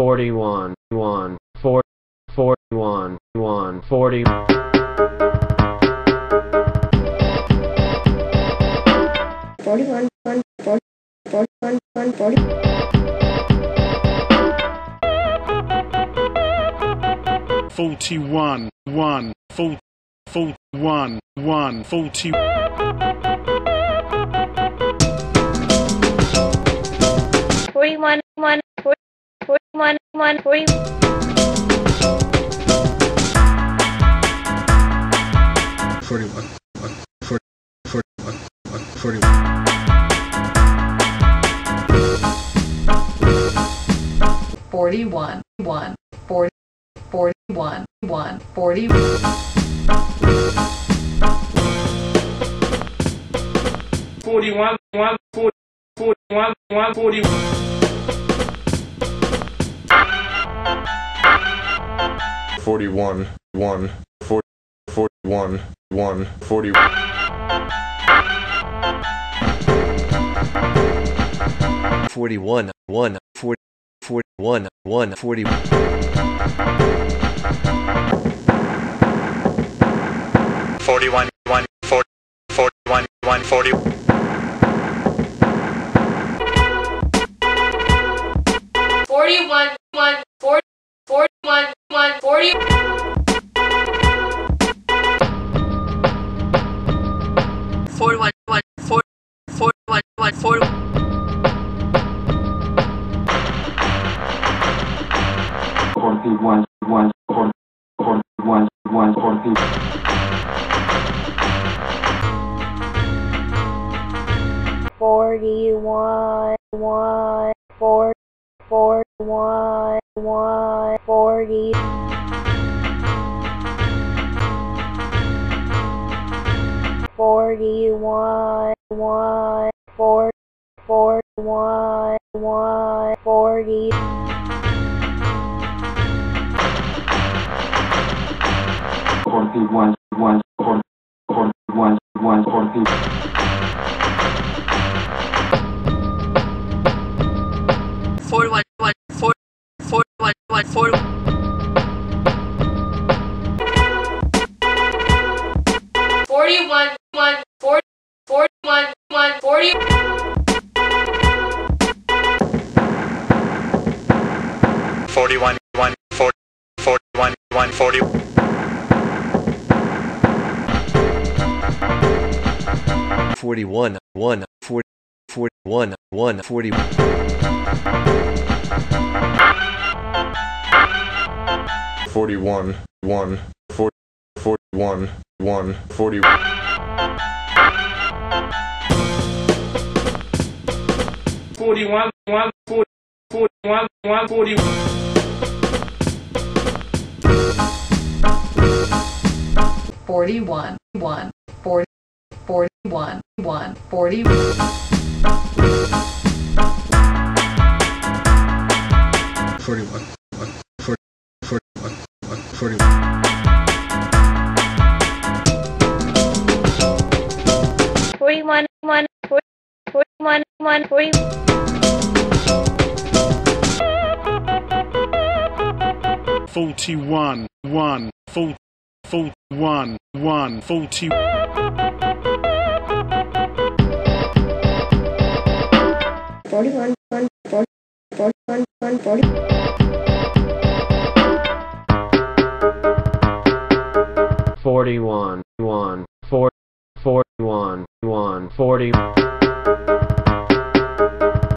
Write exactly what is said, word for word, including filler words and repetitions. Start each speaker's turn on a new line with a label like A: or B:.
A: forty-one, one, four, forty-one, one, forty.
B: Forty-one, one, forty, forty-one, one, forty.
C: Forty-one, one, full, full, one, one, forty.
B: Forty-one, one, forty, forty-one, one, forty.
D: Forty-one, one, forty, forty-one, one, forty-one.
E: Forty-one, one, forty, forty-one, one, forty.
F: Forty-one, one, forty, forty-one, one, forty.
G: Forty-one, one, forty, forty-one, one, forty.
H: Forty-one, one, forty, forty-one, one, forty.
I: Forty-one, one, forty, forty-one, one, forty.
B: Forty-one, one, forty, forty-one, one, forty.
E: Forty-one, one, forty, forty-one, one, forty.
F: Forty-one, one, forty, forty-one, one, forty.
B: Forty-one, one, forty, forty-one, one, forty. Forty-one, one, forty, forty-one, one, forty.
F: Forty-one, one, forty, forty-one, one, forty.
E: Forty-one, one, forty, forty-one, one, forty.
B: Forty-one, one, forty, forty-one, one, forty.
I: Forty-one, one, forty, forty-one, one, forty.
H: Forty-one, one, forty, forty-one, one, forty.
G: Forty-one, one, forty, forty-one, one, forty.
F: Forty-one, one, forty, forty-one, one, forty.
E: Forty-one, one, forty, forty-one, one, forty.
D: Forty-one, one, forty, forty-one, one, forty.
B: Forty-one, one, forty, forty-one, one, forty.
C: Forty-one, one, full, full, one, one, forty.
B: Forty-one, one, forty, forty-one, one, forty.
A: Forty-one, one, forty, forty-one, one, forty.